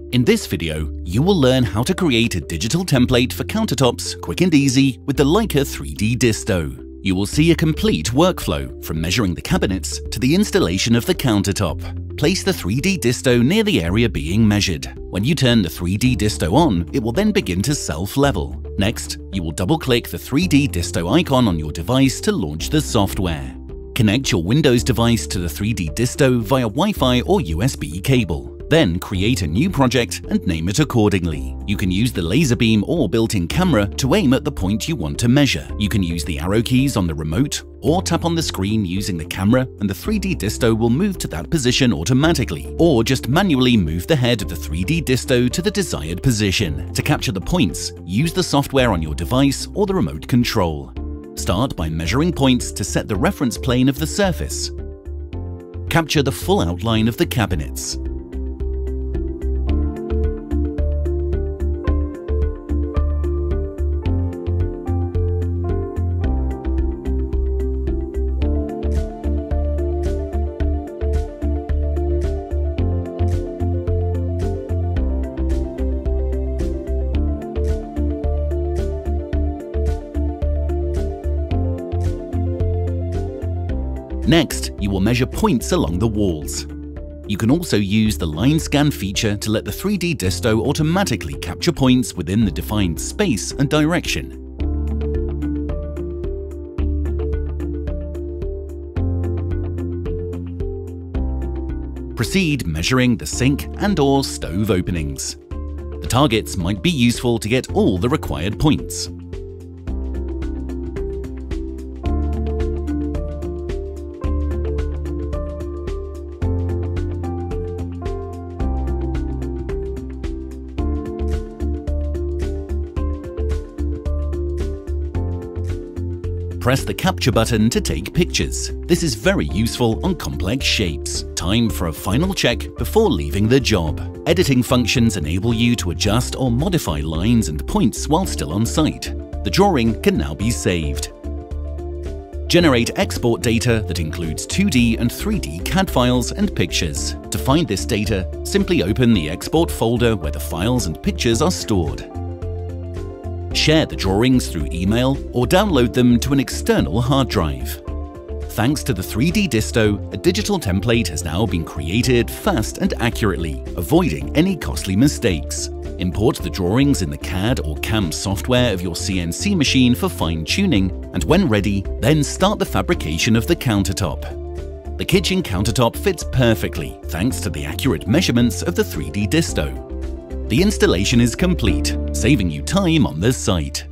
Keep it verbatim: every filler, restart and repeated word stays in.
In this video, you will learn how to create a digital template for countertops quick and easy with the Leica three D Disto. You will see a complete workflow from measuring the cabinets to the installation of the countertop. Place the three D Disto near the area being measured. When you turn the three D Disto on, it will then begin to self-level. Next, you will double-click the three D Disto icon on your device to launch the software. Connect your Windows device to the three D Disto via Wi-Fi or U S B cable. Then create a new project and name it accordingly. You can use the laser beam or built-in camera to aim at the point you want to measure. You can use the arrow keys on the remote or tap on the screen using the camera and the three D Disto will move to that position automatically, or just manually move the head of the three D Disto to the desired position. To capture the points, use the software on your device or the remote control. Start by measuring points to set the reference plane of the surface. Capture the full outline of the cabinets. Next, you will measure points along the walls. You can also use the line scan feature to let the three D Disto automatically capture points within the defined space and direction. Proceed measuring the sink and/or stove openings. The targets might be useful to get all the required points. Press the capture button to take pictures. This is very useful on complex shapes. Time for a final check before leaving the job. Editing functions enable you to adjust or modify lines and points while still on site. The drawing can now be saved. Generate export data that includes two D and three D C A D files and pictures. To find this data, simply open the export folder where the files and pictures are stored. Share the drawings through email or download them to an external hard drive. Thanks to the three D Disto, a digital template has now been created fast and accurately, avoiding any costly mistakes. Import the drawings in the C A D or C A M software of your C N C machine for fine-tuning, and when ready, then start the fabrication of the countertop. The kitchen countertop fits perfectly thanks to the accurate measurements of the three D Disto. The installation is complete, saving you time on the site.